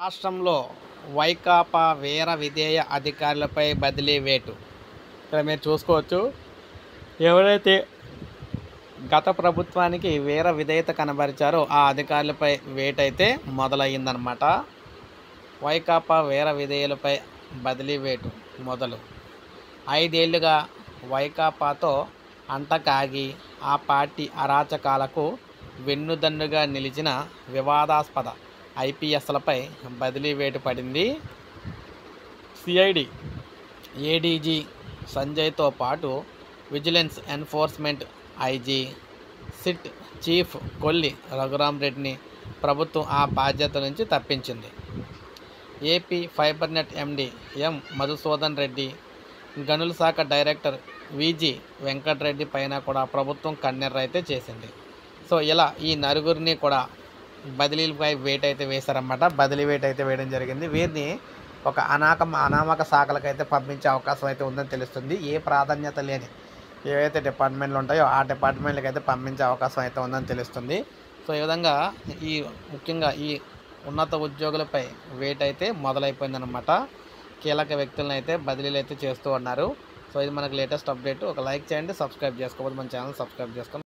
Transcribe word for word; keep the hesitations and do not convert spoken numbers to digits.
రాష్ట్రంలో వైకాపా వేర విధేయ అధికారులపై బదిలీ వేటు. ఇక్కడ మీరు చూసుకోవచ్చు. ఎవరైతే గత ప్రభుత్వానికి వేర విధేయత కనబరిచారో ఆ అధికారులపై వేటైతే మొదలయ్యిందనమాట. వైకాపా వేర విధేయులపై బదిలీ వేటు మొదలు. ఐదేళ్లుగా వైకాపాతో అంటకాగి ఆ పార్టీ అరాచకాలకు వెన్నుదన్నుగా నిలిచిన వివాదాస్పద ఐపీఎస్లపై బదిలీ వేటు పడింది. సిఐడి ఏడీజీ సంజయ్తో పాటు vigilance enforcement IG, SIT chief Kolli రఘురామరెడ్డిని ప్రభుత్వం ఆ బాధ్యత నుంచి తప్పించింది. AP FiberNet MD M Madhusudan Reddy, గనుల శాఖ డైరెక్టర్ విజి వెంకటరెడ్డి పైన కూడా ప్రభుత్వం కన్నెర్ర అయితే చేసింది. సో ఇలా ఈ నలుగురిని కూడా బదిలీలపై వేటు అయితే వేశారన్నమాట. బదిలీ వేటు అయితే వేయడం జరిగింది. వీరిని ఒక అనాక అనామక శాఖలకైతే పంపించే అవకాశం అయితే ఉందని తెలుస్తుంది. ఏ ప్రాధాన్యత లేని ఏవైతే డిపార్ట్మెంట్లు ఉంటాయో ఆ డిపార్ట్మెంట్లకు అయితే పంపించే అవకాశం అయితే ఉందని తెలుస్తుంది. సో ఈ విధంగా ఈ ముఖ్యంగా ఈ ఉన్నత ఉద్యోగులపై వేటు అయితే మొదలైపోయిందనమాట. కీలక వ్యక్తులను అయితే బదిలీలు అయితే చేస్తూ ఉన్నారు. సో ఇది మనకు లేటెస్ట్ అప్డేట్. ఒక లైక్ చేయండి, సబ్స్క్రైబ్ చేసుకోకపోతే మన ఛానల్ సబ్స్క్రైబ్ చేసుకొని